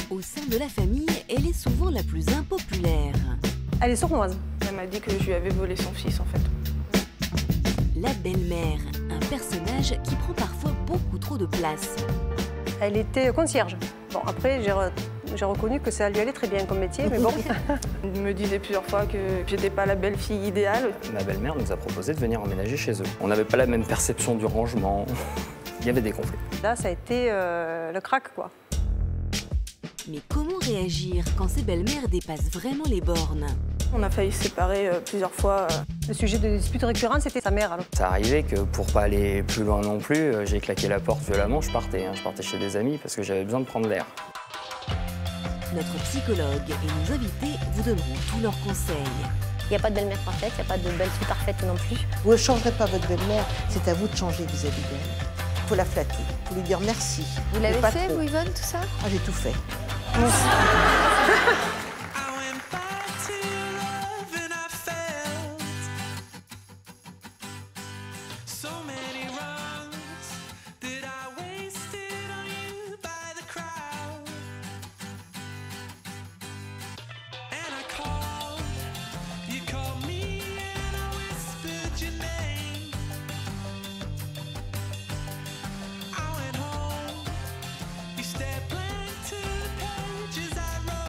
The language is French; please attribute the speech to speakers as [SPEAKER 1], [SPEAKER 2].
[SPEAKER 1] Au sein de la famille, elle est souvent la plus impopulaire.
[SPEAKER 2] Elle est sournoise.
[SPEAKER 3] Elle m'a dit que je lui avais volé son fils en fait.
[SPEAKER 1] La belle-mère, un personnage qui prend parfois beaucoup trop de place.
[SPEAKER 2] Elle était concierge. Bon, après, j'ai reconnu que ça lui allait très bien comme métier, mais bon.
[SPEAKER 3] Il me disait plusieurs fois que j'étais pas la belle-fille idéale.
[SPEAKER 4] Ma belle-mère nous a proposé de venir emménager chez eux. On n'avait pas la même perception du rangement. Il y avait des conflits.
[SPEAKER 2] Là, ça a été le crack, quoi.
[SPEAKER 1] Mais comment réagir quand ces belles-mères dépassent vraiment les bornes?
[SPEAKER 3] On a failli se séparer plusieurs fois.
[SPEAKER 2] Le sujet de dispute récurrente, c'était sa mère. Alors.
[SPEAKER 4] Ça arrivait que pour pas aller plus loin non plus, j'ai claqué la porte violemment, je partais. Je partais chez des amis parce que j'avais besoin de prendre l'air.
[SPEAKER 1] Notre psychologue et nos invités vous donneront tous leurs conseils.
[SPEAKER 5] Il n'y a pas de belle-mère parfaite, il n'y a pas de belle-fille parfaite non plus.
[SPEAKER 6] Vous ne changerez pas votre belle-mère, c'est à vous de changer vis-à-vis d'elle. Il faut la flatter, il faut lui dire merci.
[SPEAKER 5] Vous l'avez
[SPEAKER 6] pas
[SPEAKER 5] fait,
[SPEAKER 6] trop.
[SPEAKER 5] vous, Yvonne, tout ça?
[SPEAKER 6] Ah, j'ai tout fait.
[SPEAKER 7] So many